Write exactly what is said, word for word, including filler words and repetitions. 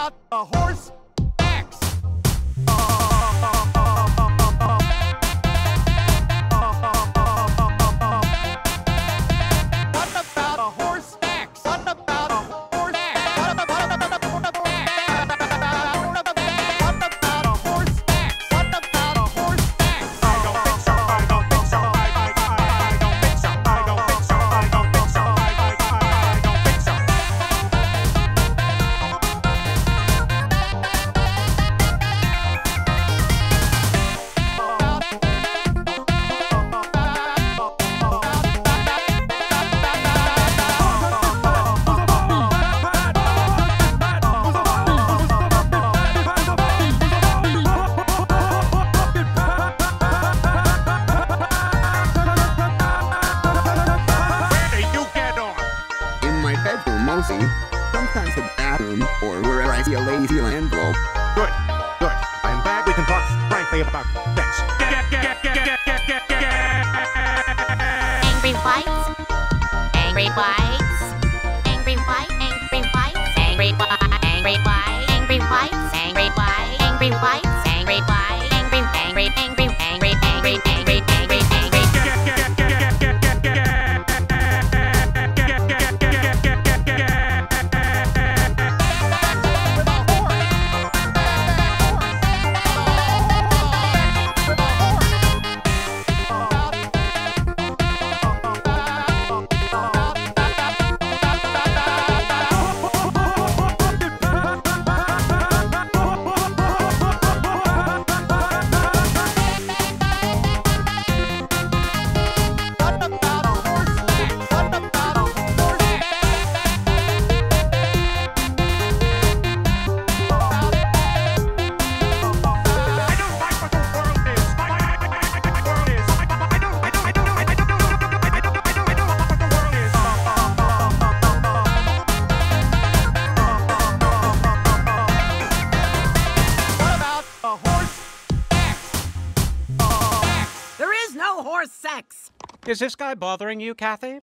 about a horse X? What about a horse X? What about a horse X? What about a horse X? What about a horse X? I don't think so, I don't think so, I, I, I, I don't think so, I don't think so, I don't think so, I, I, I, I don't think so. Bedroom mostly, sometimes the bathroom, or wherever I see a lazy envelope. Good, good. I'm glad we can talk frankly about things. Angry whites, angry whites, angry white, angry whites, angry white, angry white, angry whites, angry white, angry whites, angry white, angry, angry, angry, angry, angry, angry, angry, angry. There is no horse sex. Is this guy bothering you, Kathy?